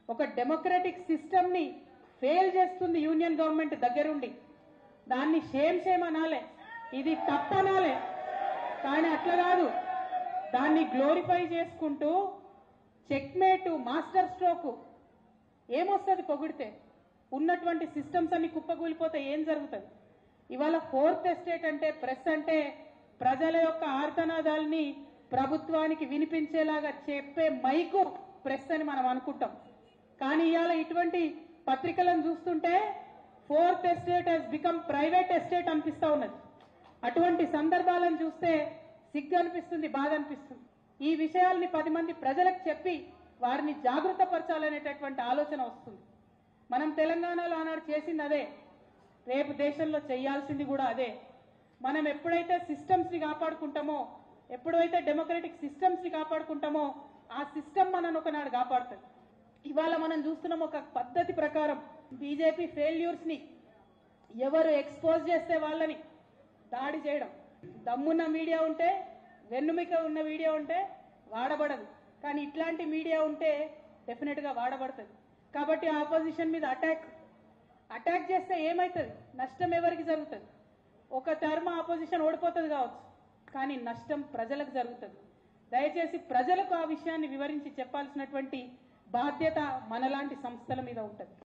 ఒక democratic system ని fail చేస్తుంది యూనియన్ గవర్నమెంట్ దగ్గరుండి. దాన్ని షేమ్ అనాలే, ఇది తప్పనాలే. కానీ అట్లా కాదు, దాన్ని గ్లోరిఫై చేసుకుంటూ చెక్మేటు, మాస్టర్ స్ట్రోక్ ఏమొస్తుంది పొగిడితే? ఉన్నటువంటి సిస్టమ్స్ అన్ని కుప్పకూలిపోతే ఏం జరుగుతుంది? ఇవాళ ఫోర్త్ ఎస్టేట్ అంటే, ప్రెస్ అంటే ప్రజల యొక్క ఆర్తనాదాల్ని ప్రభుత్వానికి వినిపించేలాగా చెప్పే మైకు ప్రెస్ అని మనం అనుకుంటాం. కానీ ఇవాళ ఇటువంటి పత్రికలను చూస్తుంటే fourth estate has become private estate అనిపిస్తా ఉన్నది. అటువంటి సందర్భాలను చూస్తే సిగ్గు అనిపిస్తుంది, బాధ అనిపిస్తుంది. ఈ విషయాల్ని 10 మంది ప్రజలకు చెప్పి వారిని జాగృత పరచాలనేటటువంటి ఆలోచన వస్తుంది. మనం తెలంగాణలో ఆనాడు చేసింది అదే, రేపు దేశంలో చేయాల్సింది కూడా అదే. మనం ఎప్పుడైతే సిస్టమ్స్ ని కాపాడుకుంటామో, ఎప్పుడైతే డెమోక్రటిక్ సిస్టమ్స్ ని కాపాడుకుంటామో, ఆ సిస్టమ్ మనను ఒకనాడు కాపాడుతుంది. ఇవాళ మనం చూస్తున్నాం ఒక పద్ధతి ప్రకారం బీజేపీ ఫెయిల్యూర్స్ ని ఎవరు ఎక్స్పోజ్ చేస్తే వాళ్ళని దాడి చేయడం. దమ్మున్న మీడియా ఉంటే, వెన్నుమిక ఉన్న మీడియా ఉంటే వాడబడదు, కానీ ఇట్లాంటి మీడియా ఉంటే డెఫినెట్ గా వాడబడుతుంది. కాబట్టి ఆపోజిషన్ మీద అటాక్ చేస్తే ఏమవుతుంది? నష్టం ఎవరికి జరుగుతుంది? ఒక టర్మ్ ఆపోజిషన్ ఓడిపోతుంది కావచ్చు, కానీ నష్టం ప్రజలకు జరుగుతుంది. దయచేసి ప్రజలకు ఆ విషయాన్ని వివరించి చెప్పాల్సినటువంటి బాధ్యత మనలాంటి సంస్థల మీద ఉంటుంది.